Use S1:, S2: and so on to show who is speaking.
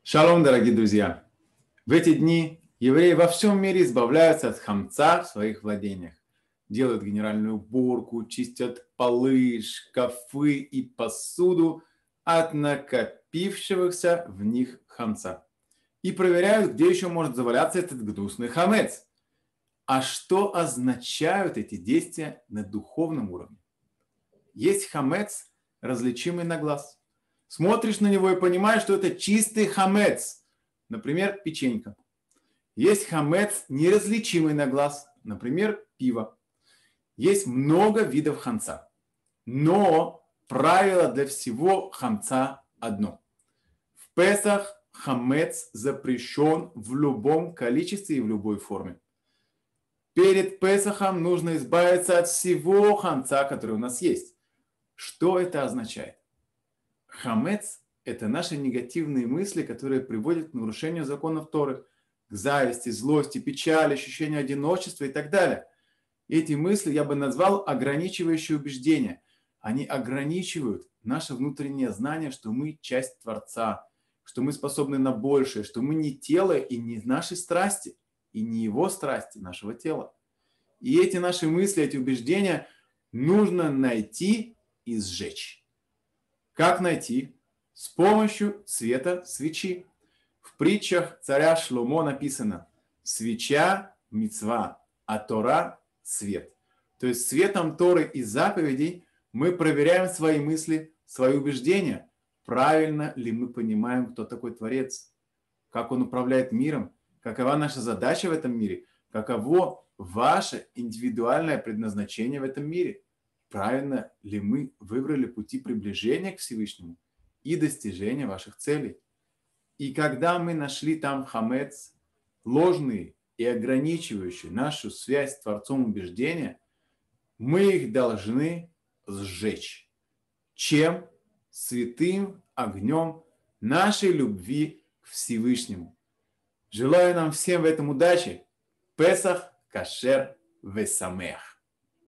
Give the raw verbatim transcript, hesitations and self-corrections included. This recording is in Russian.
S1: Шалом, дорогие друзья! В эти дни евреи во всем мире избавляются от хамца в своих владениях. Делают генеральную уборку, чистят полы, шкафы и посуду от накопившегося в них хамца. И проверяют, где еще может заваляться этот гнусный хамец. А что означают эти действия на духовном уровне? Есть хамец, различимый на глаз. Смотришь на него и понимаешь, что это чистый хамец, например, печенька. Есть хамец, неразличимый на глаз, например, пиво. Есть много видов хамца, но правило для всего хамца одно. В Песах хамец запрещен в любом количестве и в любой форме. Перед Песахом нужно избавиться от всего хамца, который у нас есть. Что это означает? Хамец – это наши негативные мысли, которые приводят к нарушению законов Торы, к зависти, злости, печали, ощущению одиночества и так далее. Эти мысли я бы назвал ограничивающие убеждения. Они ограничивают наше внутреннее знание, что мы часть Творца, что мы способны на большее, что мы не тело и не наши страсти, и не его страсти, нашего тела. И эти наши мысли, эти убеждения нужно найти и сжечь. Как найти? С помощью света свечи. В притчах царя Шломо написано: свеча – мицва, а Тора – свет. То есть светом Торы и заповедей мы проверяем свои мысли, свои убеждения. Правильно ли мы понимаем, кто такой Творец, как он управляет миром, какова наша задача в этом мире, каково ваше индивидуальное предназначение в этом мире. Правильно ли мы выбрали пути приближения к Всевышнему и достижения ваших целей? И когда мы нашли там хамец, ложные и ограничивающие нашу связь с Творцом убеждения, мы их должны сжечь. Чем? Святым огнем нашей любви к Всевышнему. Желаю нам всем в этом удачи. Песах кашер весамех.